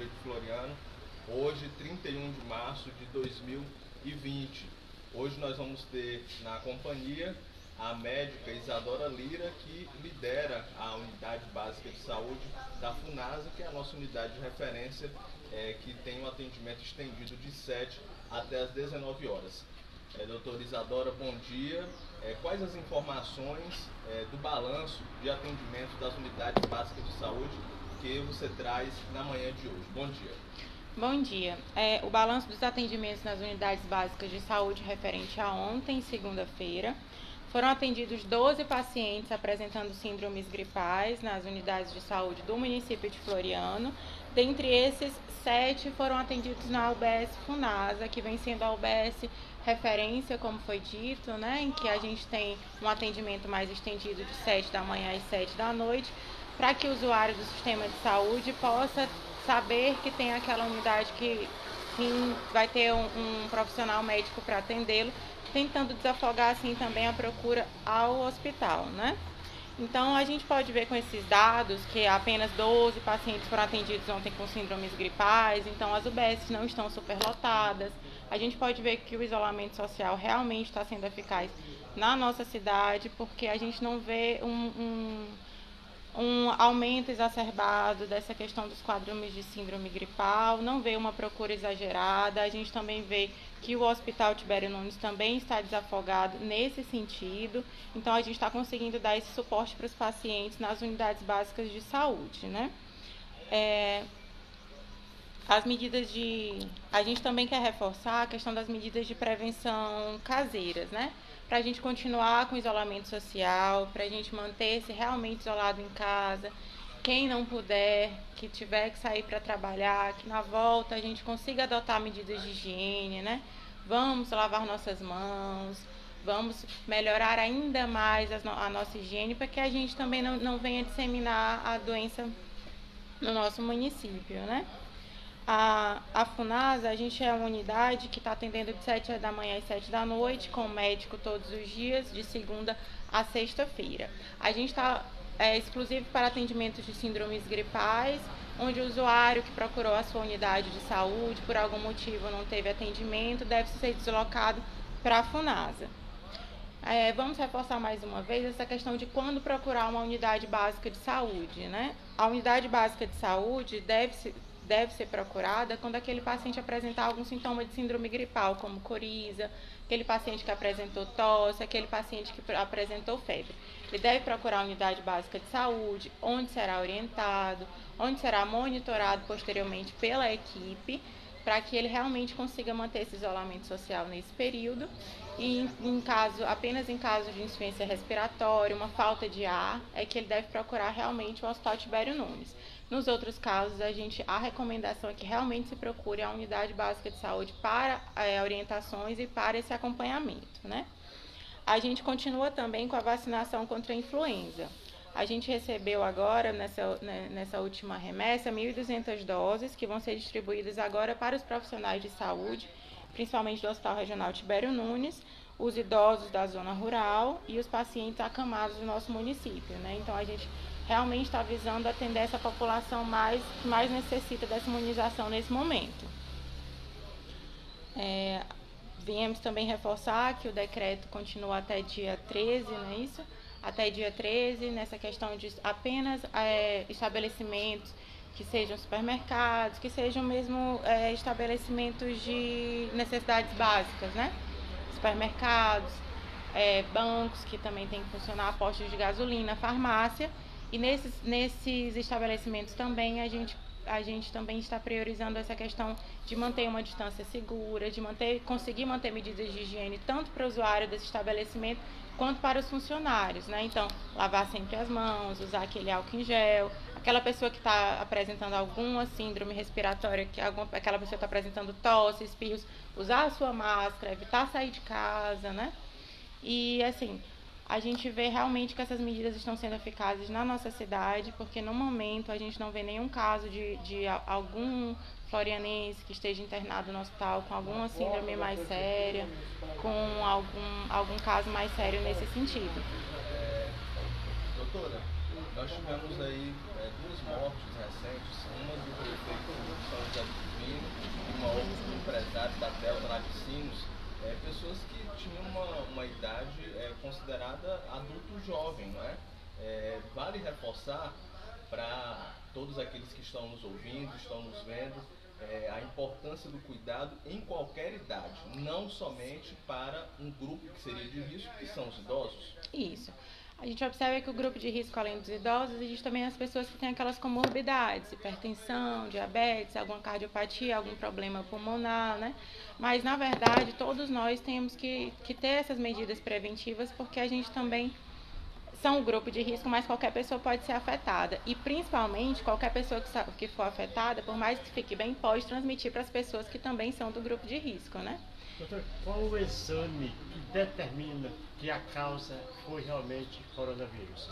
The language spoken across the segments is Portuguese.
Prefeito Floriano, hoje 31 de março de 2020. Hoje nós vamos ter na companhia a médica Isadora Lira, que lidera a Unidade Básica de Saúde da FUNASA, que é a nossa unidade de referência, que tem um atendimento estendido de 7 até as 19 horas. Doutora Isadora, bom dia. Quais as informações do balanço de atendimento das unidades básicas de saúde que você traz na manhã de hoje? Bom dia. Bom dia. O balanço dos atendimentos nas unidades básicas de saúde referente a ontem, segunda-feira, foram atendidos 12 pacientes apresentando síndromes gripais nas unidades de saúde do município de Floriano. Dentre esses, 7 foram atendidos na UBS FUNASA, que vem sendo a UBS referência, como foi dito, né, em que a gente tem um atendimento mais estendido de 7 da manhã às 7 da noite, para que o usuário do sistema de saúde possa saber que tem aquela unidade que vai ter um profissional médico para atendê-lo, tentando desafogar assim também a procura ao hospital, né? Então a gente pode ver com esses dados que apenas 12 pacientes foram atendidos ontem com síndromes gripais, então as UBS não estão superlotadas. A gente pode ver que o isolamento social realmente está sendo eficaz na nossa cidade, porque a gente não vê um aumento exacerbado dessa questão dos quadros de síndrome gripal, não vê uma procura exagerada. A gente também vê que o Hospital Tibério Nunes também está desafogado nesse sentido. Então a gente está conseguindo dar esse suporte para os pacientes nas unidades básicas de saúde, né? As medidas a gente também quer reforçar a questão das medidas de prevenção caseiras, né? Para a gente continuar com o isolamento social, para a gente manter-se realmente isolado em casa. Quem não puder, que tiver que sair para trabalhar, que na volta a gente consiga adotar medidas de higiene, né? Vamos lavar nossas mãos, vamos melhorar ainda mais a nossa higiene, para que a gente também não venha disseminar a doença no nosso município, né? A FUNASA, a gente é uma unidade que está atendendo de 7 da manhã às 7 da noite, com médico todos os dias, de segunda a sexta-feira. A gente está exclusivo para atendimentos de síndromes gripais, onde o usuário que procurou a sua unidade de saúde, por algum motivo não teve atendimento, deve ser deslocado para a FUNASA. Vamos reforçar mais uma vez essa questão de quando procurar uma unidade básica de saúde, né? A unidade básica de saúde deve ser procurada quando aquele paciente apresentar algum sintoma de síndrome gripal, como coriza, aquele paciente que apresentou tosse, aquele paciente que apresentou febre. Ele deve procurar a unidade básica de saúde, onde será orientado, onde será monitorado posteriormente pela equipe, para que ele realmente consiga manter esse isolamento social nesse período. E apenas em caso de insuficiência respiratória, uma falta de ar, é que ele deve procurar realmente o Hospital Tibério Nunes. Nos outros casos, a recomendação é que realmente se procure a unidade básica de saúde para orientações e para esse acompanhamento, né? A gente continua também com a vacinação contra a influenza. A gente recebeu agora, nessa última remessa, 1.200 doses que vão ser distribuídas agora para os profissionais de saúde, principalmente do Hospital Regional Tibério Nunes, os idosos da zona rural e os pacientes acamados do nosso município, né? Então a gente realmente está visando atender essa população que mais necessita dessa imunização nesse momento. Viemos também reforçar que o decreto continua até dia 13, não é isso? Até dia 13, nessa questão de apenas estabelecimentos que sejam supermercados, que sejam mesmo estabelecimentos de necessidades básicas, né? Supermercados, bancos que também tem que funcionar, postos de gasolina, farmácia. E nesses estabelecimentos também a gente também está priorizando essa questão de manter uma distância segura, de conseguir manter medidas de higiene tanto para o usuário desse estabelecimento quanto para os funcionários, né? Então, lavar sempre as mãos, usar aquele álcool em gel, aquela pessoa que está apresentando alguma síndrome respiratória, aquela pessoa que está apresentando tosse, espirros, usar a sua máscara, evitar sair de casa, né? E assim, a gente vê realmente que essas medidas estão sendo eficazes na nossa cidade, porque no momento a gente não vê nenhum caso de algum florianense que esteja internado no hospital com alguma síndrome mais séria, com algum caso mais sério nesse sentido. Doutora, nós tivemos aí 2 mortes recentes, uma do prefeito pessoas que tinham uma idade considerada adulto jovem, não é? Vale reforçar para todos aqueles que estão nos ouvindo, estão nos vendo, a importância do cuidado em qualquer idade, não somente para um grupo que seria de risco, que são os idosos. Isso. A gente observa que o grupo de risco, além dos idosos, existe também as pessoas que têm aquelas comorbidades, hipertensão, diabetes, alguma cardiopatia, algum problema pulmonar, né? Mas, na verdade, todos nós temos que ter essas medidas preventivas, porque a gente também são o grupo de risco, mas qualquer pessoa pode ser afetada. E, principalmente, qualquer pessoa que for afetada, por mais que fique bem, pode transmitir para as pessoas que também são do grupo de risco, né? Doutor, qual o exame que determina que a causa foi realmente coronavírus?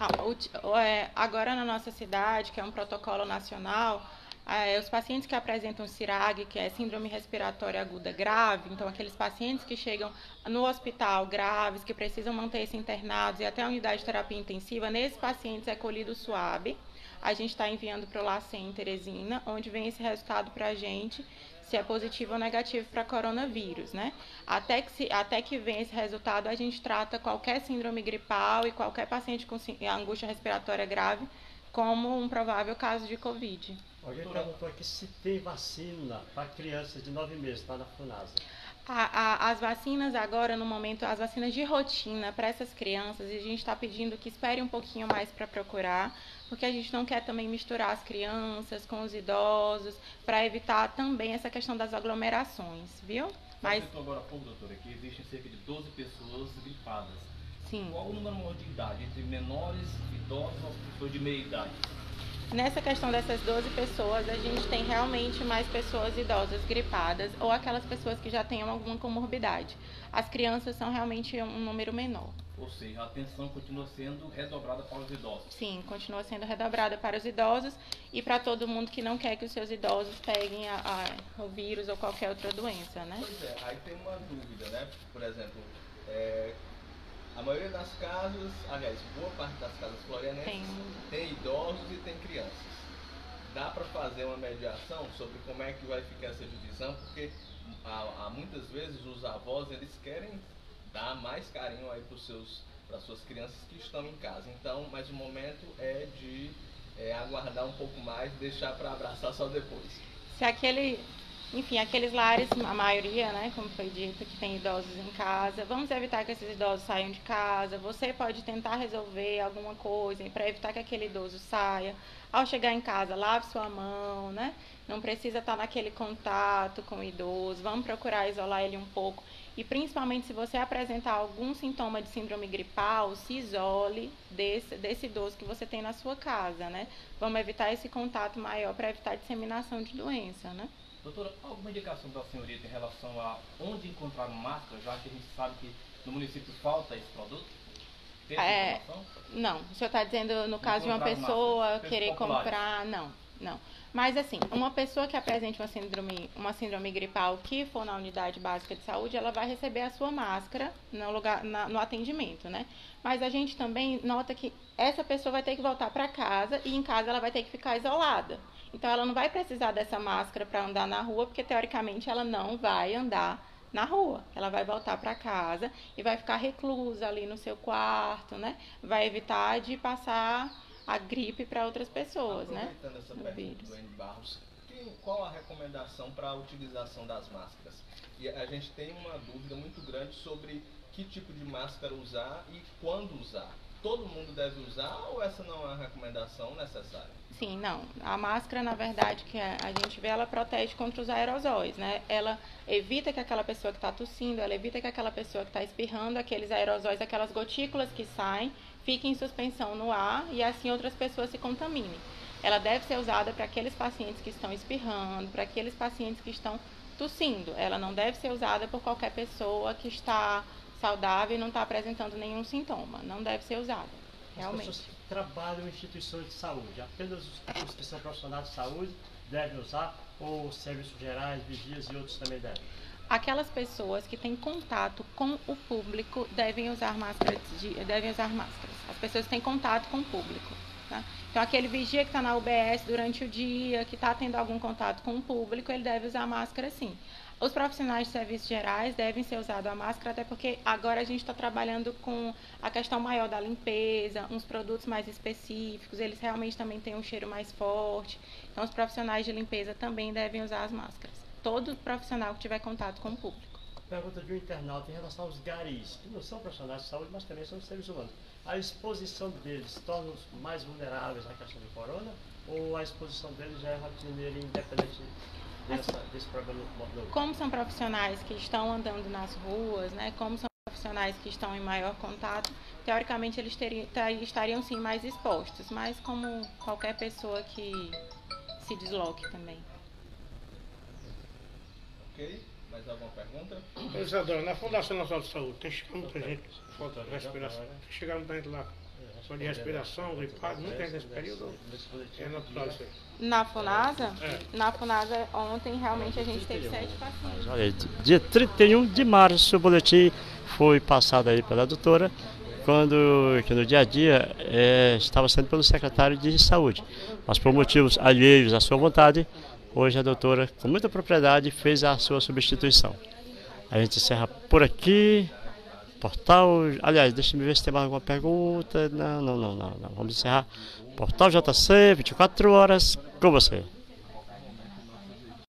Agora na nossa cidade, que é um protocolo nacional, os pacientes que apresentam CIRAG, que é síndrome respiratória aguda grave, então aqueles pacientes que chegam no hospital graves, que precisam manter-se internados e até a unidade de terapia intensiva, nesses pacientes é colhido o SWAB. A gente está enviando para o LACEN em Teresina, onde vem esse resultado para a gente, se é positivo ou negativo para coronavírus, né? Até que vem esse resultado, a gente trata qualquer síndrome gripal e qualquer paciente com angústia respiratória grave como um provável caso de Covid. Alguém perguntou aqui se tem vacina para crianças de 9 meses, está na FUNASA. As vacinas agora, no momento, as vacinas de rotina para essas crianças, a gente está pedindo que espere um pouquinho mais para procurar, porque a gente não quer também misturar as crianças com os idosos, para evitar também essa questão das aglomerações, viu? Mas citou agora há pouco, doutora, que existem cerca de 12 pessoas gripadas. Sim. Qual o número de idade? Entre menores, idosos ou pessoas de meia idade? Nessa questão dessas 12 pessoas, a gente tem realmente mais pessoas idosas gripadas ou aquelas pessoas que já tenham alguma comorbidade. As crianças são realmente um número menor. Ou seja, a atenção continua sendo redobrada para os idosos. Sim, continua sendo redobrada para os idosos e para todo mundo que não quer que os seus idosos peguem o vírus ou qualquer outra doença, né? Pois é, aí tem uma dúvida, né? Por exemplo, a maioria das casas, aliás, boa parte das casas florianenses tem idosos e tem crianças. Dá para fazer uma mediação sobre como é que vai ficar essa divisão, porque muitas vezes os avós eles querem dar mais carinho aí para suas crianças que estão em casa. Então, mas o momento é de aguardar um pouco mais, deixar para abraçar só depois. Se aqueles lares, a maioria, né, como foi dito, que tem idosos em casa, vamos evitar que esses idosos saiam de casa. Você pode tentar resolver alguma coisa para evitar que aquele idoso saia. Ao chegar em casa, lave sua mão, né? Não precisa estar naquele contato com o idoso. Vamos procurar isolar ele um pouco. E principalmente se você apresentar algum sintoma de síndrome gripal, se isole desse idoso que você tem na sua casa, né? Vamos evitar esse contato maior para evitar a disseminação de doença, né? Doutora, alguma indicação da senhorita em relação a onde encontrar máscara, já que a gente sabe que no município falta esse produto? Tem essa informação? Não, o senhor está dizendo no caso de uma pessoa querer comprar, não. Mas assim, uma pessoa que apresente uma síndrome gripal que for na unidade básica de saúde, ela vai receber a sua máscara no atendimento, né? Mas a gente também nota que essa pessoa vai ter que voltar para casa e em casa ela vai ter que ficar isolada. Então ela não vai precisar dessa máscara para andar na rua, porque teoricamente ela não vai andar na rua. Ela vai voltar para casa e vai ficar reclusa ali no seu quarto, né? Vai evitar de passar a gripe para outras pessoas, né? Aproveitando essa pergunta do N. Barros, qual a recomendação para a utilização das máscaras? E a gente tem uma dúvida muito grande sobre que tipo de máscara usar e quando usar. Todo mundo deve usar ou essa não é uma recomendação necessária? Sim, não. A máscara, na verdade, que a gente vê, ela protege contra os aerosóis, né? Ela evita que aquela pessoa que está tossindo, ela evita que aquela pessoa que está espirrando, aqueles aerosóis, aquelas gotículas que saem, fiquem em suspensão no ar e assim outras pessoas se contaminem. Ela deve ser usada para aqueles pacientes que estão espirrando, para aqueles pacientes que estão tossindo. Ela não deve ser usada por qualquer pessoa que está saudável e não está apresentando nenhum sintoma. Não deve ser usada, realmente. As pessoas que trabalham em instituições de saúde, apenas os que são profissionais de saúde devem usar, ou serviços gerais, vigias e outros também devem? Aquelas pessoas que têm contato com o público devem usar máscaras. As pessoas que têm contato com o público, Tá? Então, aquele vigia que está na UBS durante o dia, que está tendo algum contato com o público, ele deve usar máscara sim. Os profissionais de serviços gerais devem ser usados a máscara, até porque agora a gente está trabalhando com a questão maior da limpeza, uns produtos mais específicos, eles realmente também têm um cheiro mais forte. Então, os profissionais de limpeza também devem usar as máscaras. Todo profissional que tiver contato com o público. Pergunta de um internauta em relação aos garis, que não são profissionais de saúde, mas também são seres humanos. A exposição deles torna-os mais vulneráveis à questão do corona? Ou a exposição deles já é rotineira e independente desse problema novo? Como são profissionais que estão andando nas ruas, né? Como são profissionais que estão em maior contato, teoricamente eles estariam sim mais expostos, mas como qualquer pessoa que se desloque também. Ok? Mais alguma pergunta? Isadora, na Fundação Nacional de Saúde, tem chegado muita gente falta de respiração. Tem chegado muita gente lá só de respiração, gripado, não tem nesse período? É natural isso aí. Na FUNASA? Na FUNASA ontem realmente a gente teve 7 pacientes. Olha aí, dia 31 de março o boletim foi passado aí pela doutora, que no dia a dia estava sendo pelo secretário de saúde. Mas por motivos alheios à sua vontade, hoje a doutora, com muita propriedade, fez a sua substituição. A gente encerra por aqui. Portal, aliás, deixa eu ver se tem mais alguma pergunta. Não. Vamos encerrar. Portal JC, 24 horas, com você.